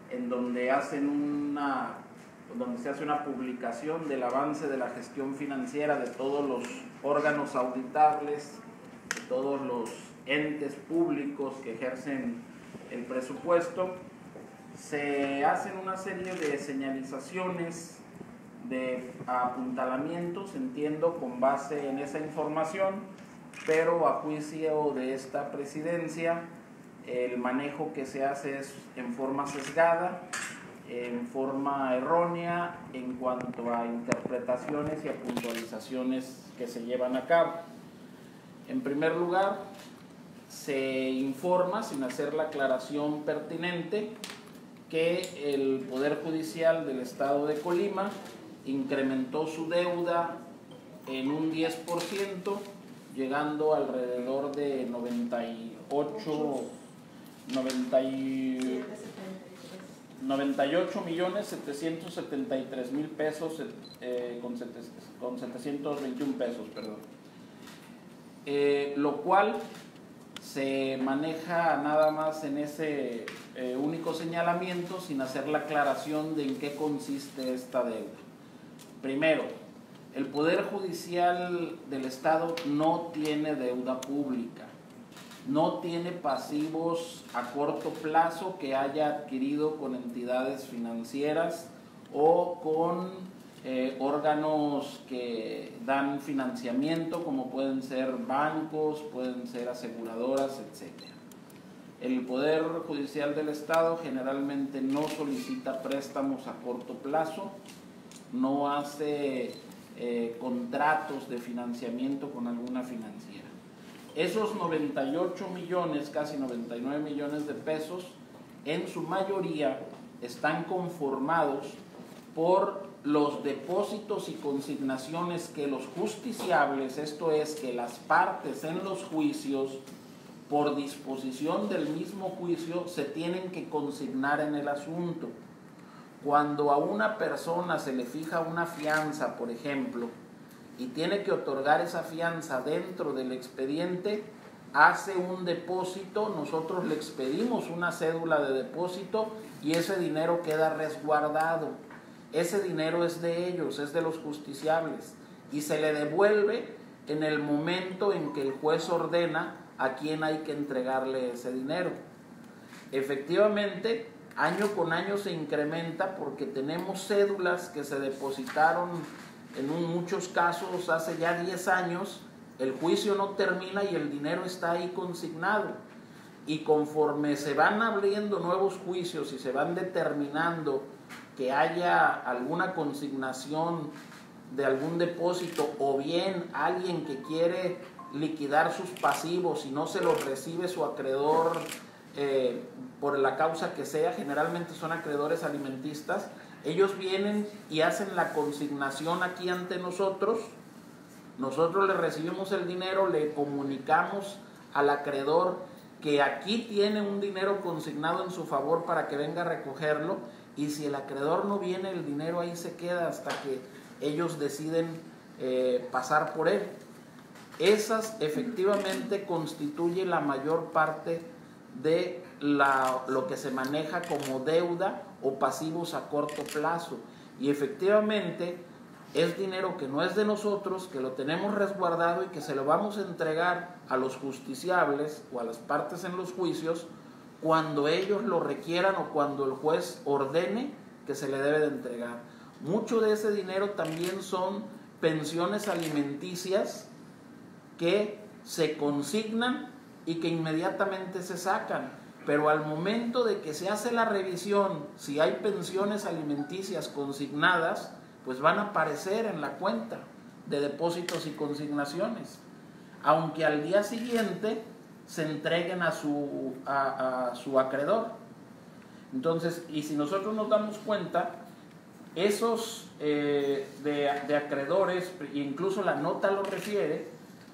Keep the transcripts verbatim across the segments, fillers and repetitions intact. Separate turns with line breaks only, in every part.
en donde hacen una, donde se hace una publicación del avance de la gestión financiera de todos los órganos auditables, de todos los entes públicos que ejercen el presupuesto. Se hacen una serie de señalizaciones, de apuntalamientos, entiendo, con base en esa información, pero a juicio de esta presidencia, el manejo que se hace es en forma sesgada, en forma errónea en cuanto a interpretaciones y a puntualizaciones que se llevan a cabo. En primer lugar, se informa, sin hacer la aclaración pertinente, que el Poder Judicial del Estado de Colima incrementó su deuda en un diez por ciento, llegando alrededor de noventa y ocho, noventa y ocho millones setecientos setenta y tres mil pesos eh, con, con setecientos veintiún pesos, perdón. Eh, lo cual se maneja nada más en ese eh, único señalamiento, sin hacer la aclaración de en qué consiste esta deuda. Primero, el Poder Judicial del Estado no tiene deuda pública, no tiene pasivos a corto plazo que haya adquirido con entidades financieras o con eh, órganos que dan financiamiento, como pueden ser bancos, pueden ser aseguradoras, etcétera. El Poder Judicial del Estado generalmente no solicita préstamos a corto plazo, no hace eh, contratos de financiamiento con alguna financiera. Esos noventa y ocho millones, casi noventa y nueve millones de pesos, en su mayoría están conformados por los depósitos y consignaciones que los justiciables, esto es, que las partes en los juicios, por disposición del mismo juicio, se tienen que consignar en el asunto. Cuando a una persona se le fija una fianza, por ejemplo, y tiene que otorgar esa fianza dentro del expediente, hace un depósito, nosotros le expedimos una cédula de depósito y ese dinero queda resguardado. Ese dinero es de ellos, es de los justiciables, y se le devuelve en el momento en que el juez ordena a quién hay que entregarle ese dinero. Efectivamente, año con año se incrementa porque tenemos cédulas que se depositaron en muchos casos hace ya diez años, el juicio no termina y el dinero está ahí consignado. Y conforme se van abriendo nuevos juicios y se van determinando que haya alguna consignación de algún depósito, o bien alguien que quiere liquidar sus pasivos y no se los recibe su acreedor eh, por la causa que sea, generalmente son acreedores alimentistas, ellos vienen y hacen la consignación aquí ante nosotros, nosotros le recibimos el dinero, le comunicamos al acreedor que aquí tiene un dinero consignado en su favor para que venga a recogerlo, y si el acreedor no viene, el dinero ahí se queda hasta que ellos deciden eh, pasar por él. Esas efectivamente constituyen la mayor parte de la, lo que se maneja como deuda o pasivos a corto plazo, y efectivamente es dinero que no es de nosotros, que lo tenemos resguardado y que se lo vamos a entregar a los justiciables o a las partes en los juicios cuando ellos lo requieran o cuando el juez ordene que se le debe de entregar. Mucho de ese dinero también son pensiones alimenticias que se consignan y que inmediatamente se sacan, pero al momento de que se hace la revisión, si hay pensiones alimenticias consignadas, pues van a aparecer en la cuenta de depósitos y consignaciones, aunque al día siguiente se entreguen a su, a, a su acreedor. Entonces, y si nosotros nos damos cuenta, esos eh, de, de acreedores, incluso la nota lo refiere,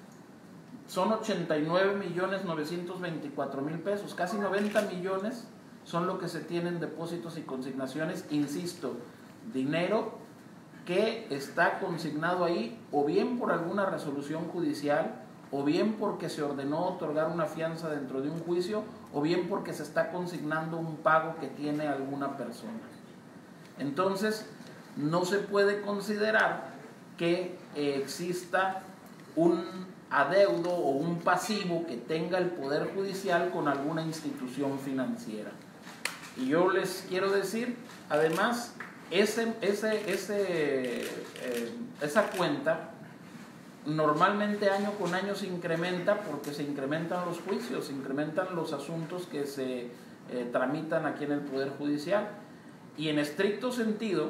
son ochenta y nueve millones novecientos veinticuatro mil pesos, casi noventa millones son lo que se tienen depósitos y consignaciones, insisto, dinero que está consignado ahí o bien por alguna resolución judicial, o bien porque se ordenó otorgar una fianza dentro de un juicio, o bien porque se está consignando un pago que tiene alguna persona. Entonces, no se puede considerar que eh, exista un adeudo o un pasivo que tenga el Poder Judicial con alguna institución financiera. Y yo les quiero decir, además, ese, ese, ese, eh, esa cuenta normalmente año con año se incrementa porque se incrementan los juicios, se incrementan los asuntos que se eh, tramitan aquí en el Poder Judicial. Y en estricto sentido,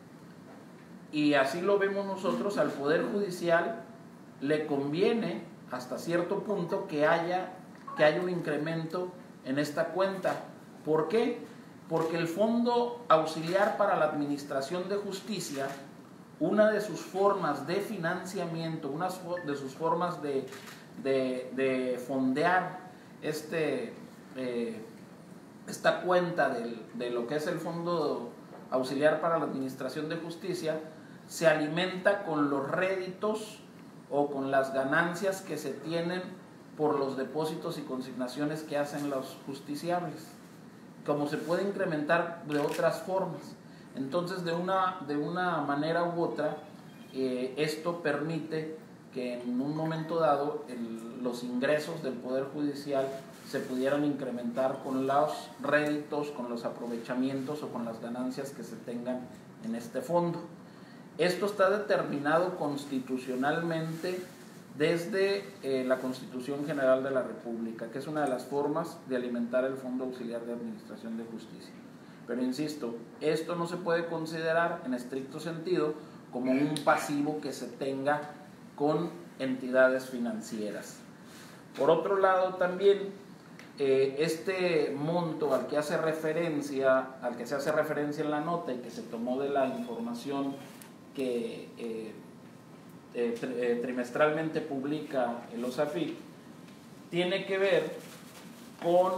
y así lo vemos nosotros, al Poder Judicial le conviene hasta cierto punto que haya, que haya un incremento en esta cuenta. ¿Por qué? Porque el Fondo Auxiliar para la Administración de Justicia, una de sus formas de financiamiento, una de sus formas de, de, de fondear este, eh, esta cuenta de, de lo que es el Fondo Auxiliar para la Administración de Justicia, se alimenta con los réditos o con las ganancias que se tienen por los depósitos y consignaciones que hacen los justiciables, como se puede incrementar de otras formas. Entonces, de una, de una manera u otra, eh, esto permite que en un momento dado el, los ingresos del Poder Judicial se pudieran incrementar con los réditos, con los aprovechamientos o con las ganancias que se tengan en este fondo. Esto está determinado constitucionalmente desde eh, la Constitución General de la República, que es una de las formas de alimentar el Fondo Auxiliar de Administración de Justicia. Pero insisto, esto no se puede considerar en estricto sentido como un pasivo que se tenga con entidades financieras. Por otro lado, también eh, este monto al que hace referencia, al que se hace referencia en la nota y que se tomó de la información que eh, eh, tri eh, trimestralmente publica el OSAFIC, tiene que ver con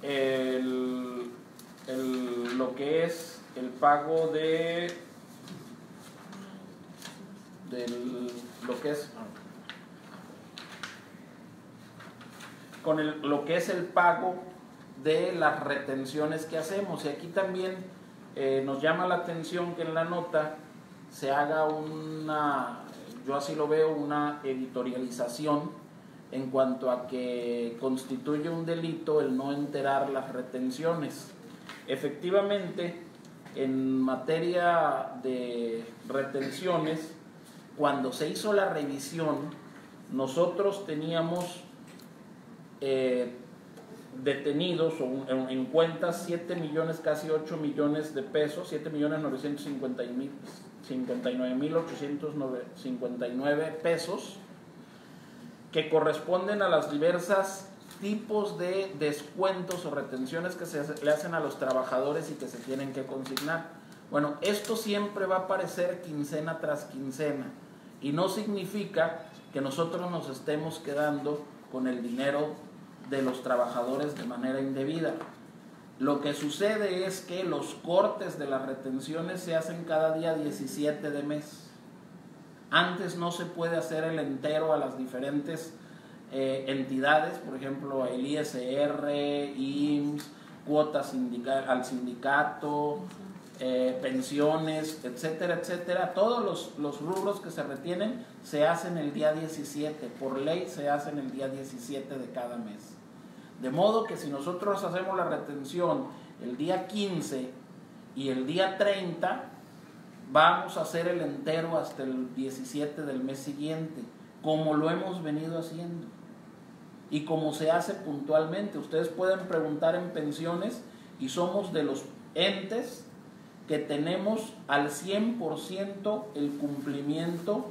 el, el, lo que es el pago de del, lo que es con el, lo que es el pago de las retenciones que hacemos. Y aquí también eh, nos llama la atención que en la nota se haga una, yo así lo veo, una editorialización en cuanto a que constituye un delito el no enterar las retenciones. Efectivamente, en materia de retenciones, cuando se hizo la revisión, nosotros teníamos eh, detenidos o en, en cuentas siete millones, casi ocho millones de pesos, siete millones novecientos cincuenta y nueve mil ochocientos cincuenta y nueve pesos, que corresponden a las diversas tipos de descuentos o retenciones que se le hacen a los trabajadores y que se tienen que consignar. Bueno, esto siempre va a aparecer quincena tras quincena y no significa que nosotros nos estemos quedando con el dinero de los trabajadores de manera indebida. Lo que sucede es que los cortes de las retenciones se hacen cada día diecisiete de mes. Antes no se puede hacer el entero a las diferentes eh, entidades, por ejemplo, el I S R, I M S S, cuotas sindical, al sindicato, eh, pensiones, etcétera, etcétera. Todos los, los rubros que se retienen se hacen el día diecisiete. Por ley se hacen el día diecisiete de cada mes. De modo que si nosotros hacemos la retención el día quince y el día treinta, vamos a hacer el entero hasta el diecisiete del mes siguiente, como lo hemos venido haciendo y como se hace puntualmente. Ustedes pueden preguntar en pensiones y somos de los entes que tenemos al cien por ciento el cumplimiento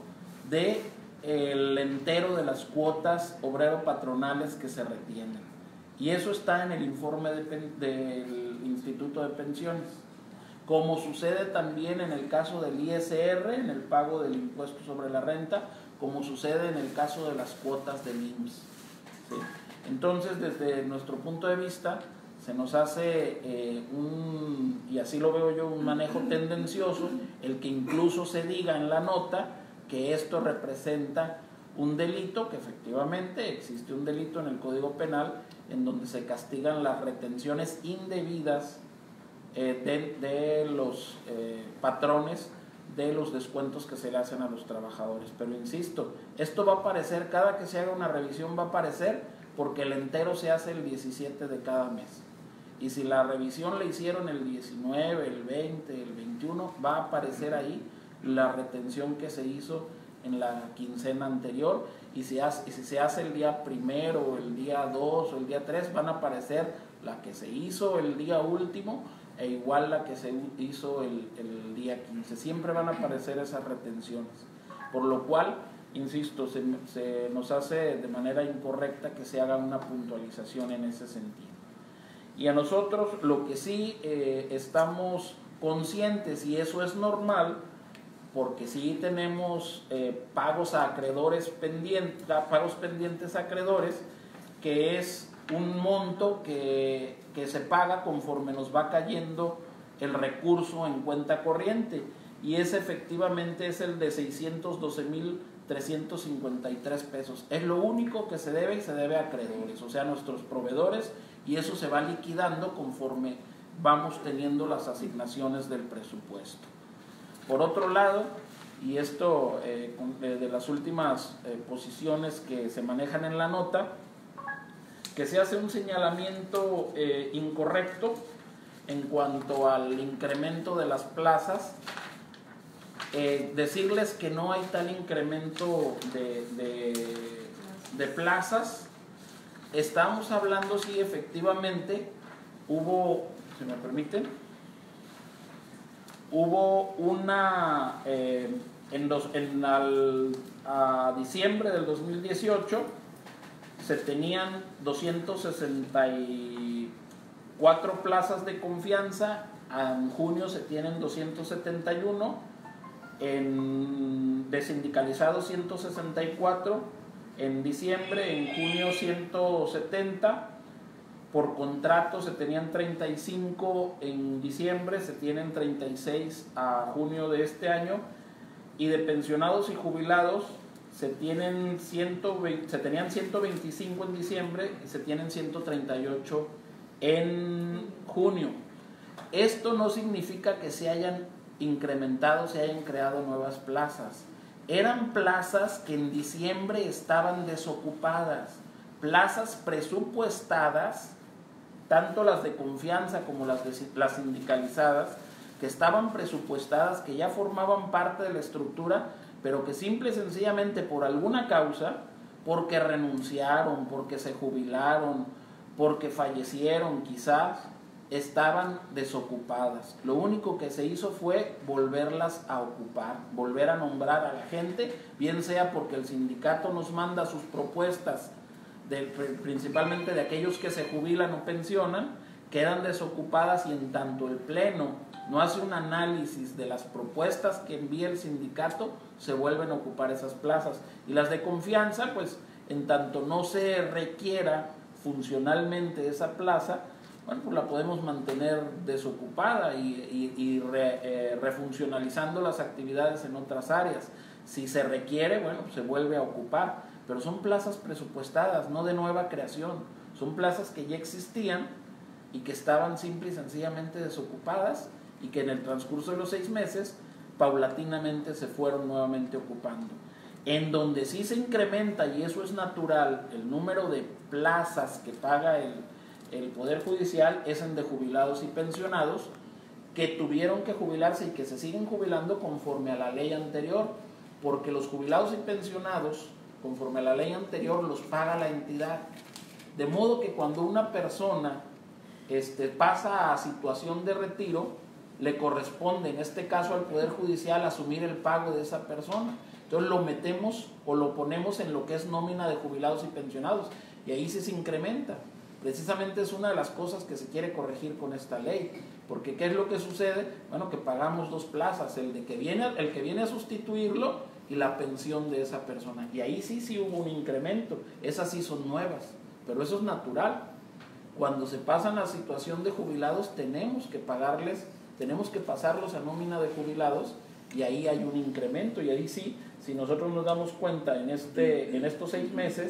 del entero de las cuotas obrero-patronales que se retienen. Y eso está en el informe de, del Instituto de Pensiones. Como sucede también en el caso del I S R, en el pago del impuesto sobre la renta, como sucede en el caso de las cuotas del I M S S. ¿Sí? Entonces, desde nuestro punto de vista, se nos hace eh, un, y así lo veo yo, un manejo tendencioso, el que incluso se diga en la nota que esto representa un delito, que efectivamente existe un delito en el Código Penal, en donde se castigan las retenciones indebidas eh, de, de los eh, patrones de los descuentos que se le hacen a los trabajadores. Pero insisto, esto va a aparecer, cada que se haga una revisión va a aparecer, porque el entero se hace el diecisiete de cada mes. Y si la revisión la hicieron el diecinueve, el veinte, el veintiuno, va a aparecer ahí la retención que se hizo en la quincena anterior. Y si, hace, y si se hace el día primero, el día dos o el día tres, van a aparecer la que se hizo el día último e igual la que se hizo el, el día quince. Siempre van a aparecer esas retenciones. Por lo cual, insisto, se, se nos hace de manera incorrecta que se haga una puntualización en ese sentido. Y a nosotros lo que sí eh, estamos conscientes, y eso es normal, porque sí tenemos eh, pagos a acreedores pendientes, pagos pendientes a acreedores, que es un monto que, que se paga conforme nos va cayendo el recurso en cuenta corriente, y ese efectivamente es el de seiscientos doce mil trescientos cincuenta y tres pesos. Es lo único que se debe, y se debe a acreedores, o sea, a nuestros proveedores, y eso se va liquidando conforme vamos teniendo las asignaciones del presupuesto. Por otro lado, y esto eh, de las últimas eh, posiciones que se manejan en la nota, que se hace un señalamiento eh, incorrecto en cuanto al incremento de las plazas. Eh, decirles que no hay tal incremento de, de, de plazas. Estamos hablando, sí, efectivamente, hubo, si me permiten, hubo una, eh, en, dos, en al, a diciembre del dos mil dieciocho, se tenían doscientas sesenta y cuatro plazas de confianza, en junio se tienen doscientos setenta y uno, en desindicalizados ciento sesenta y cuatro, en diciembre, en junio ciento setenta, por contrato se tenían treinta y cinco en diciembre, se tienen treinta y seis a junio de este año, y de pensionados y jubilados se, tienen ciento veinte, se tenían ciento veinticinco en diciembre y se tienen ciento treinta y ocho en junio. Esto no significa que se hayan incrementado, se hayan creado nuevas plazas. Eran plazas que en diciembre estaban desocupadas, plazas presupuestadas, tanto las de confianza como las, de, las sindicalizadas, que estaban presupuestadas, que ya formaban parte de la estructura, pero que simple y sencillamente por alguna causa, porque renunciaron, porque se jubilaron, porque fallecieron quizás, estaban desocupadas. Lo único que se hizo fue volverlas a ocupar, volver a nombrar a la gente, bien sea porque el sindicato nos manda sus propuestas, de, principalmente de aquellos que se jubilan o pensionan, quedan desocupadas, y en tanto el Pleno no hace un análisis de las propuestas que envía el sindicato, se vuelven a ocupar esas plazas. Y las de confianza, pues en tanto no se requiera funcionalmente esa plaza, bueno, pues la podemos mantener desocupada y, y, y re, eh, refuncionalizando las actividades en otras áreas. Si se requiere, bueno, pues se vuelve a ocupar, pero son plazas presupuestadas, no de nueva creación, son plazas que ya existían y que estaban simple y sencillamente desocupadas, y que en el transcurso de los seis meses paulatinamente se fueron nuevamente ocupando. En donde sí se incrementa, y eso es natural, el número de plazas que paga el el Poder Judicial es en de jubilados y pensionados, que tuvieron que jubilarse y que se siguen jubilando conforme a la ley anterior, porque los jubilados y pensionados, conforme a la ley anterior, los paga la entidad. De modo que cuando una persona este, pasa a situación de retiro, le corresponde, en este caso al Poder Judicial, asumir el pago de esa persona. Entonces lo metemos o lo ponemos en lo que es nómina de jubilados y pensionados, y ahí sí se incrementa. Precisamente es una de las cosas que se quiere corregir con esta ley, porque ¿qué es lo que sucede? Bueno, que pagamos dos plazas, el de que viene, el que viene a sustituirlo y la pensión de esa persona, y ahí sí sí hubo un incremento. Esas sí son nuevas, pero eso es natural. Cuando se pasan a situación de jubilados, tenemos que pagarles, tenemos que pasarlos a nómina de jubilados, y ahí hay un incremento. Y ahí sí, si nosotros nos damos cuenta en, este, en estos seis meses,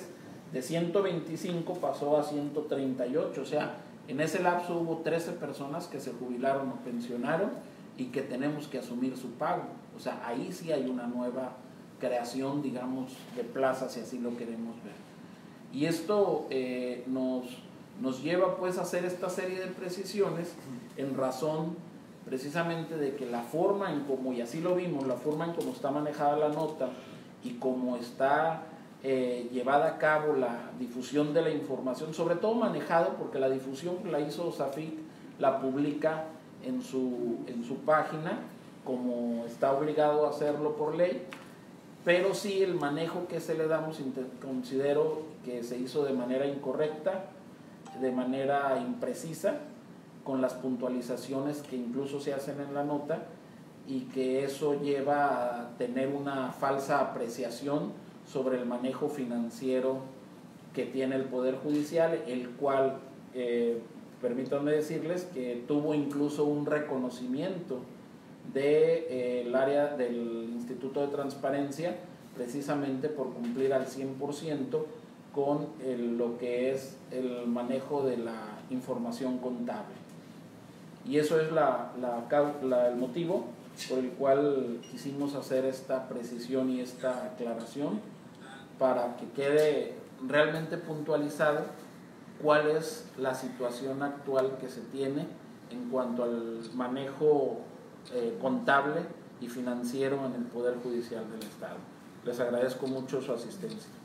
de ciento veinticinco pasó a ciento treinta y ocho, o sea, en ese lapso hubo trece personas que se jubilaron o pensionaron y que tenemos que asumir su pago. O sea, ahí sí hay una nueva creación, digamos, de plazas, si así lo queremos ver. Y esto eh, nos, nos lleva pues a hacer esta serie de precisiones en razón precisamente de que la forma en como, y así lo vimos, la forma en cómo está manejada la nota y cómo está eh, llevada a cabo la difusión de la información, sobre todo manejado porque la difusión la hizo SAFIC, la publica en su, en su página, como está obligado a hacerlo por ley, pero sí el manejo que se le damos considero que se hizo de manera incorrecta, de manera imprecisa, con las puntualizaciones que incluso se hacen en la nota, y que eso lleva a tener una falsa apreciación sobre el manejo financiero que tiene el Poder Judicial, el cual, eh, permítanme decirles, que tuvo incluso un reconocimiento del de, eh, área del Instituto de Transparencia, precisamente por cumplir al cien por ciento con el, lo que es el manejo de la información contable. Y eso es la, la, la, el motivo por el cual quisimos hacer esta precisión y esta aclaración, para que quede realmente puntualizado cuál es la situación actual que se tiene en cuanto al manejo eh, contable y financiero en el Poder Judicial del Estado. Les agradezco mucho su asistencia.